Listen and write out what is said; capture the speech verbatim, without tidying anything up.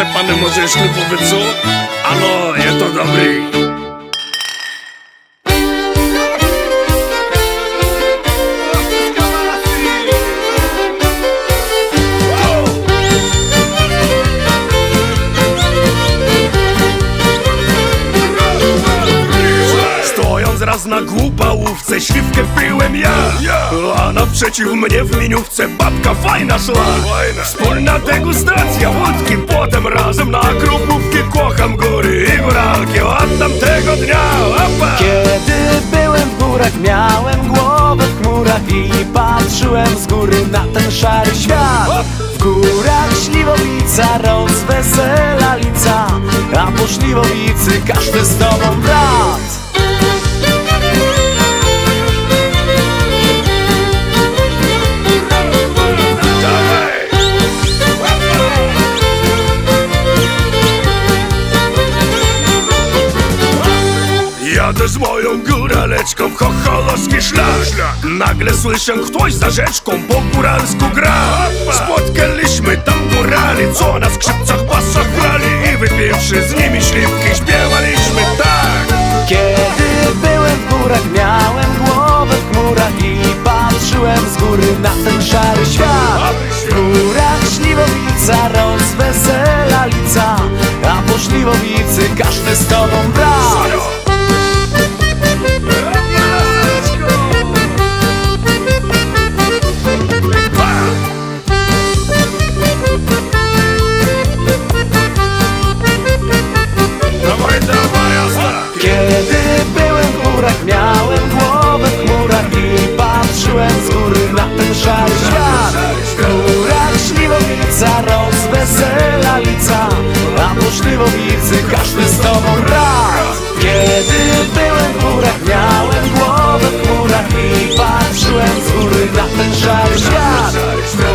pane może jeśli powiedzą? Ano, je to dobrý. Raz na głupałówce śliwkę piłem ja, a naprzeciw mnie w miniówce babka fajna szła. Wspólna degustacja wódki, potem razem na krupówki. Kocham góry i góralki od tamtego dnia. Opa! Kiedy byłem w górach, miałem głowę w chmurach i patrzyłem z góry na ten szary świat. W górach śliwowica rozwesela lica, a po śliwowicy każdy z tobą brat. Jadę z moją góraleczką w chocholowski szlak. Nagle słyszę, ktoś za rzeczką po góralsku gra. Spotkaliśmy tam górali, co na skrzypcach, basach grali. I wypiwszy z nimi śliwki, śpiewaliśmy tak. Kiedy byłem w górach, miałem głowę w chmurach i patrzyłem z góry na ten szary świat. W górach śliwowica rozwesela lica, a po śliwowicy każdy z tobą brat. Kiedy byłem w górach, miałem głowę w chmurach i patrzyłem z góry na ten szary świat. W górach śliwowica rozwesela lica, a po śliwowicy każdy z tobą brat. Kiedy byłem w górach, miałem głowę w chmurach i patrzyłem z góry na ten szary świat.